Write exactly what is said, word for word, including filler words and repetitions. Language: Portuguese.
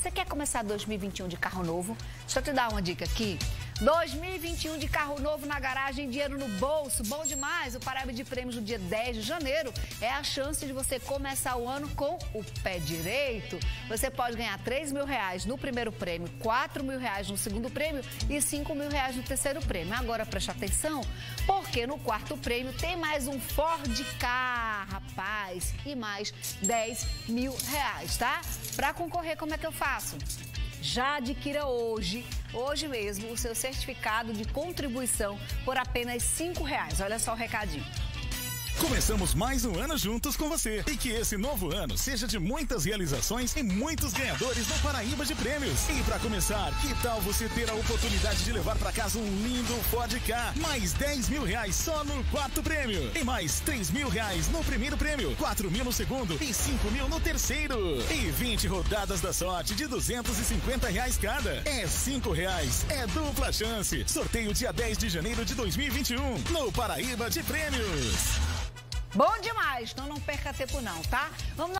Você quer começar dois mil e vinte e um de carro novo? Deixa eu te dar uma dica aqui. dois mil e vinte e um de carro novo na garagem, dinheiro no bolso, bom demais. O Paraíba de Prêmios no dia dez de janeiro é a chance de você começar o ano com o pé direito. Você pode ganhar três mil reais no primeiro prêmio, quatro mil reais no segundo prêmio e cinco mil reais no terceiro prêmio. Agora preste atenção, porque no quarto prêmio tem mais um Ford Ka, rapaz, e mais dez mil reais, tá? Para concorrer, como é que eu faço? Já adquira hoje, hoje mesmo, o seu certificado de contribuição por apenas cinco reais. Olha só o recadinho. Começamos mais um ano juntos com você. E que esse novo ano seja de muitas realizações e muitos ganhadores no Paraíba de Prêmios. E para começar, que tal você ter a oportunidade de levar para casa um lindo Ford Ka? Mais dez mil reais só no quarto prêmio. E mais três mil reais no primeiro prêmio, quatro mil no segundo e cinco mil no terceiro. E vinte rodadas da sorte de duzentos e cinquenta reais cada. É cinco reais. É dupla chance. Sorteio dia dez de janeiro de dois mil e vinte e um no Paraíba de Prêmios. Bom demais, então não perca tempo não, tá? Vamos